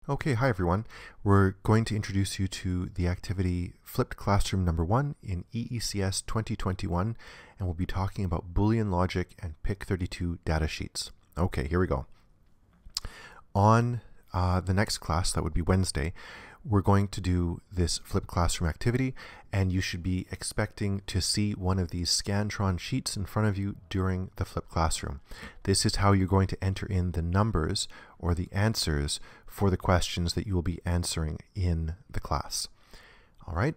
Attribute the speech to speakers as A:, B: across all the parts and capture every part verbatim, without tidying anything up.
A: Okay, hi everyone. We're going to introduce you to the activity Flipped Classroom number one in E E C S twenty twenty-one, and we'll be talking about Boolean logic and P I C thirty-two data sheets. Okay, here we go. On uh, the next class, that would be Wednesday, we're going to do this Flipped Classroom activity, and you should be expecting to see one of these Scantron sheets in front of you during the Flipped Classroom. This is how you're going to enter in the numbers or the answers for the questions that you will be answering in the class. All right?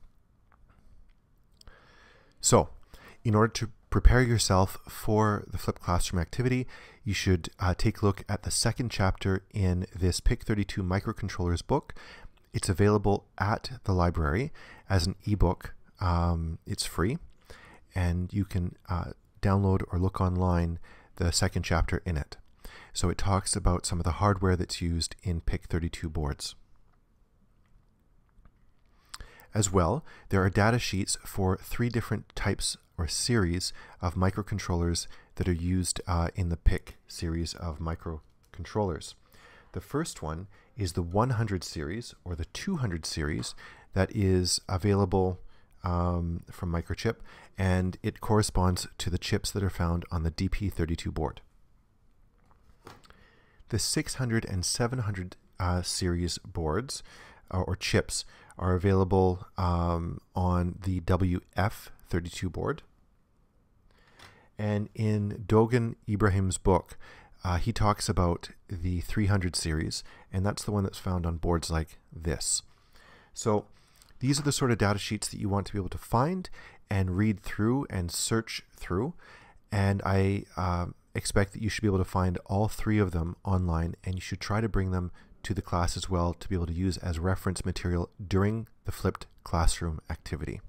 A: So, in order to prepare yourself for the Flipped Classroom activity, you should uh, take a look at the second chapter in this P I C thirty-two microcontrollers book. It's available at the library as an ebook. Um, it's free, and you can uh, download or look online the second chapter in it. So it talks about some of the hardware that's used in P I C thirty-two boards. As well, there are data sheets for three different types or series of microcontrollers that are used uh, in the P I C series of microcontrollers. The first one is the one hundred series or the two hundred series that is available um, from Microchip, and it corresponds to the chips that are found on the D P thirty-two board. The six hundred and seven hundred uh, series boards uh, or chips are available um, on the W F thirty-two board. And in Dogan Ibrahim's book, uh, he talks about the three hundred series, and that's the one that's found on boards like this. So these are the sort of data sheets that you want to be able to find and read through and search through. And I uh, expect that you should be able to find all three of them online, and you should try to bring them to the class as well to be able to use as reference material during the Flipped Classroom activity.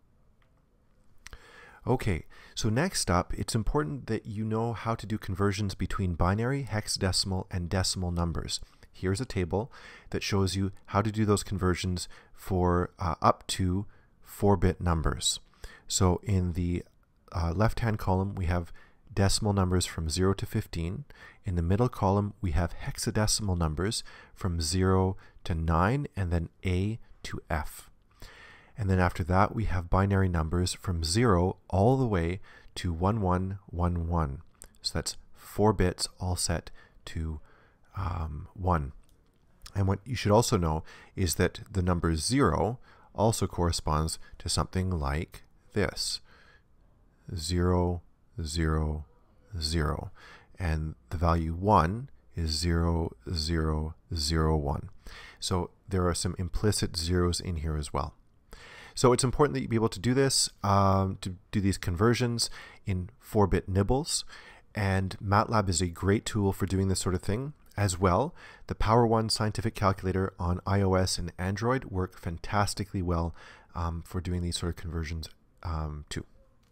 A: Okay, so next up, it's important that you know how to do conversions between binary, hexadecimal, and decimal numbers. Here's a table that shows you how to do those conversions for uh, up to four bit numbers. So in the uh, left-hand column, we have decimal numbers from zero to fifteen. In the middle column, we have hexadecimal numbers from zero to nine, and then A to F. And then after that, we have binary numbers from zero all the way to one one one one. So that's four bits all set to um, one. And what you should also know is that the number zero also corresponds to something like this. zero, zero, zero. And the value one is zero, zero, zero, one. So there are some implicit zeros in here as well. So it's important that you be able to do this, um, to do these conversions in four bit nibbles. And MATLAB is a great tool for doing this sort of thing. As well, the Power One scientific calculator on iOS and Android work fantastically well um, for doing these sort of conversions um, too.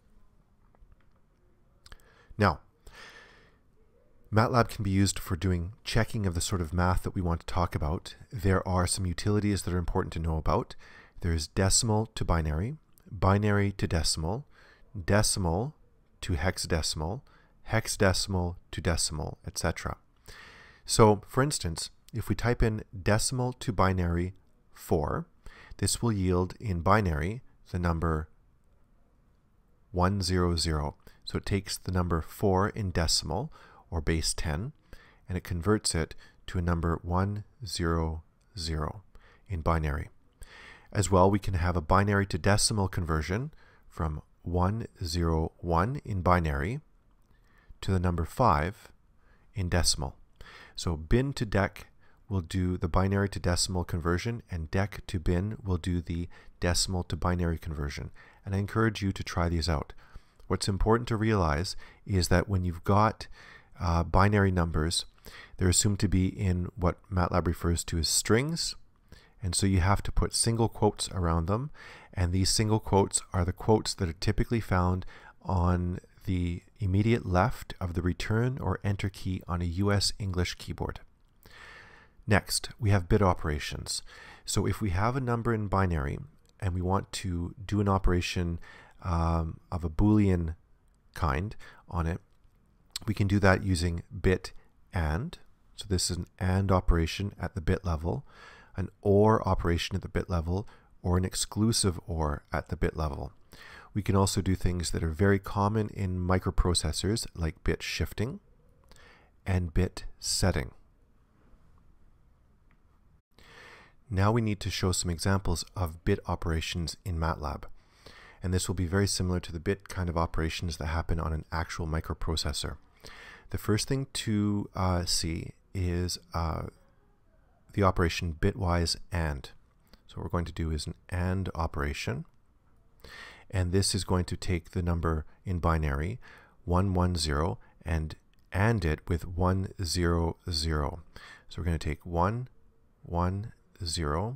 A: Now, MATLAB can be used for doing checking of the sort of math that we want to talk about. There are some utilities that are important to know about. There's decimal to binary, binary to decimal, decimal to hexadecimal, hexadecimal to decimal, et cetera. So, for instance, if we type in decimal to binary four, this will yield in binary the number one hundred. So it takes the number four in decimal, or base ten, and it converts it to a number one hundred in binary. As well, we can have a binary to decimal conversion from one hundred one in binary to the number five in decimal. So bin to dec will do the binary to decimal conversion, and dec to bin will do the decimal to binary conversion. And I encourage you to try these out. What's important to realize is that when you've got uh, binary numbers, they're assumed to be in what MATLAB refers to as strings. And so you have to put single quotes around them, and these single quotes are the quotes that are typically found on the immediate left of the return or enter key on a U S English keyboard. Next, we have bit operations. So if we have a number in binary and we want to do an operation um, of a Boolean kind on it, we can do that using bit and. So this is an AND operation at the bit level, an OR operation at the bit level, or an exclusive OR at the bit level. We can also do things that are very common in microprocessors like bit shifting and bit setting. Now we need to show some examples of bit operations in MATLAB. And this will be very similar to the bit kind of operations that happen on an actual microprocessor. The first thing to uh, see is uh, the operation bitwise AND. So what we're going to do is an AND operation. And this is going to take the number in binary one one zero and AND it with one zero zero. So we're going to take one one zero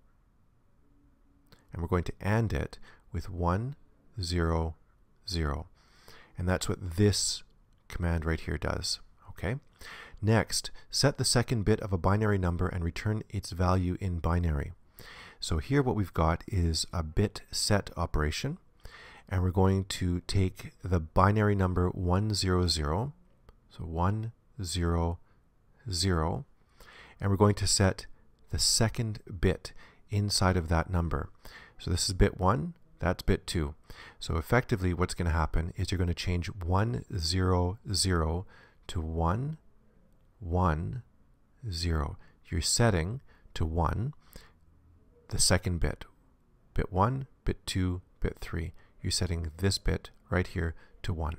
A: and we're going to AND it with one zero zero. And that's what this command right here does. Okay. Next, set the second bit of a binary number and return its value in binary. So here what we've got is a bit set operation, and we're going to take the binary number one zero zero, so one zero zero, and we're going to set the second bit inside of that number. So this is bit one, that's bit two. So effectively what's going to happen is you're going to change one zero zero to one one zero. You're setting to one the second bit. Bit one, bit two, bit three. You're setting this bit right here to one.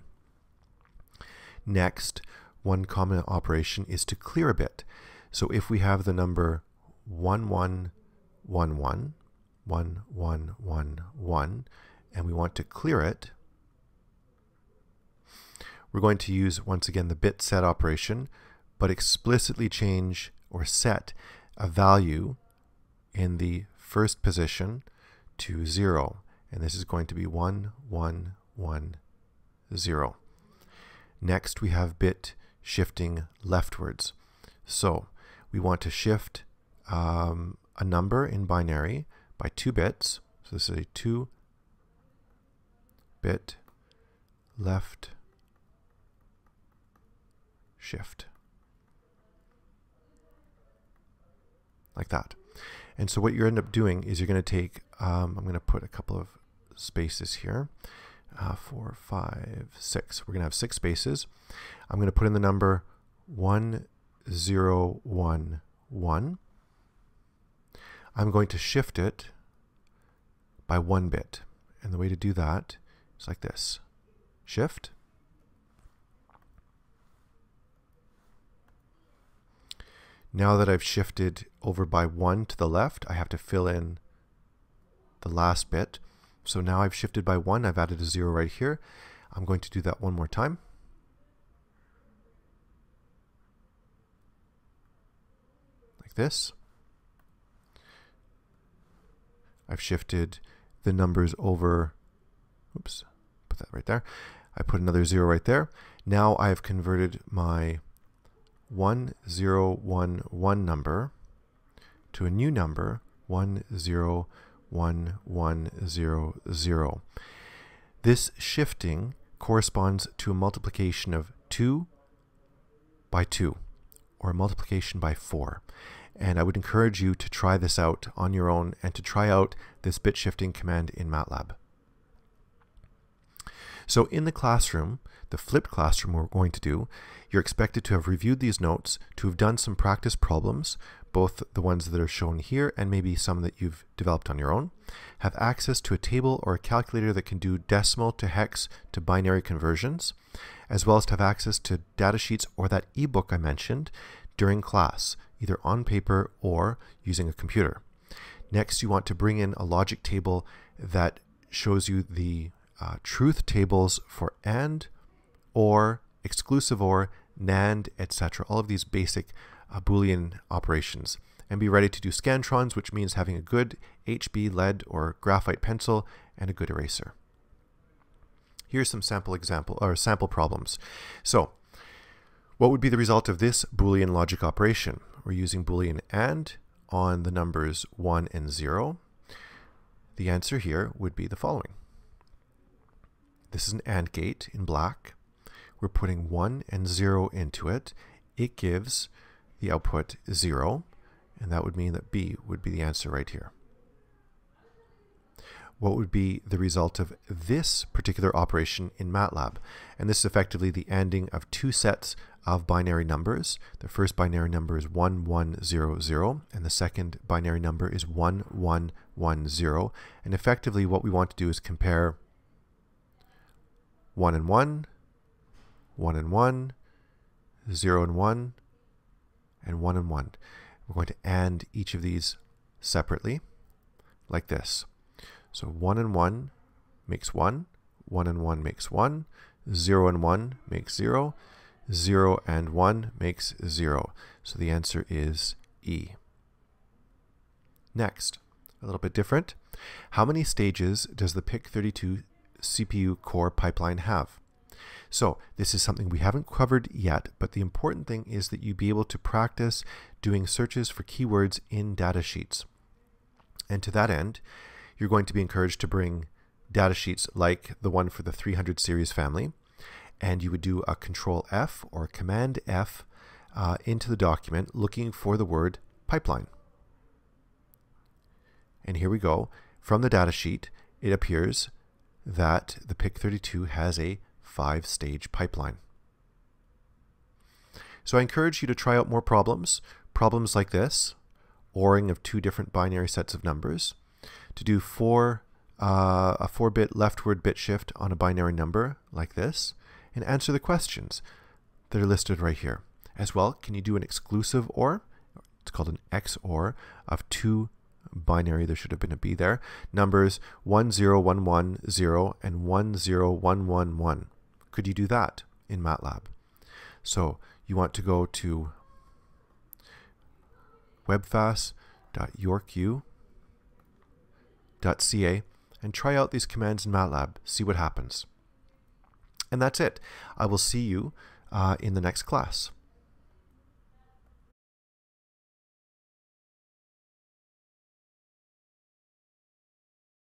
A: Next, one common operation is to clear a bit. So if we have the number one one one one, one one one one, and we want to clear it, we're going to use once again the bit set operation, but explicitly change or set a value in the first position to zero, and this is going to be one one one zero. Next we have bit shifting leftwards. So we want to shift um, a number in binary by two bits. So this is a two bit left shift. Like that. And so what you end up doing is you're going to take, um, I'm going to put a couple of spaces here, uh, four, five, six. We're going to have six spaces. I'm going to put in the number one zero one one. I'm going to shift it by one bit. And the way to do that is like this. Shift. Now that I've shifted over by one to the left, I have to fill in the last bit. So now I've shifted by one, I've added a zero right here. I'm going to do that one more time. Like this. I've shifted the numbers over, oops, put that right there. I put another zero right there. Now I've converted my one zero one one number to a new number, one zero one one zero zero. This shifting corresponds to a multiplication of two by two, or a multiplication by four. And I would encourage you to try this out on your own and to try out this bit shifting command in MATLAB. So in the classroom, the flipped classroom we're going to do, you're expected to have reviewed these notes, to have done some practice problems, both the ones that are shown here and maybe some that you've developed on your own, have access to a table or a calculator that can do decimal to hex to binary conversions, as well as to have access to datasheets or that ebook I mentioned during class, either on paper or using a computer. Next, you want to bring in a logic table that shows you the uh, truth tables for AND, OR, exclusive OR, NAND, et cetera. All of these basic uh, Boolean operations. And be ready to do scantrons, which means having a good H B, lead, or graphite pencil and a good eraser. Here's some sample example or sample problems. So, what would be the result of this Boolean logic operation? We're using Boolean AND on the numbers one and zero. The answer here would be the following. This is an AND gate in black. We're putting one and zero into it. It gives the output zero, and that would mean that B would be the answer right here. What would be the result of this particular operation in MATLAB? And this is effectively the ANDing of two sets of binary numbers. The first binary number is one one zero zero, and the second binary number is one one one zero. And effectively what we want to do is compare one and one, one and one, zero and one, and one and one. We're going to AND each of these separately, like this. So one and one makes one, one and one makes one, zero and one makes zero, zero and one makes zero. So the answer is E. Next, a little bit different. How many stages does the P I C thirty-two C P U core pipeline have? So this is something we haven't covered yet, but the important thing is that you be able to practice doing searches for keywords in datasheets. And to that end, you're going to be encouraged to bring datasheets like the one for the three hundred series family, and you would do a Control F or Command F uh, into the document looking for the word pipeline. And here we go. From the datasheet, it appears that the P I C thirty-two has a five-stage pipeline. So I encourage you to try out more problems, problems like this, ORing of two different binary sets of numbers, to do four, uh, a four-bit leftward bit shift on a binary number like this, and answer the questions that are listed right here. As well, can you do an exclusive OR? It's called an X O R of two binary, there should have been a B there, numbers one zero one one zero and one zero one one one. Could you do that in MATLAB? So you want to go to webfast dot yorku dot c a and try out these commands in MATLAB, see what happens. And that's it. I will see you uh, in the next class.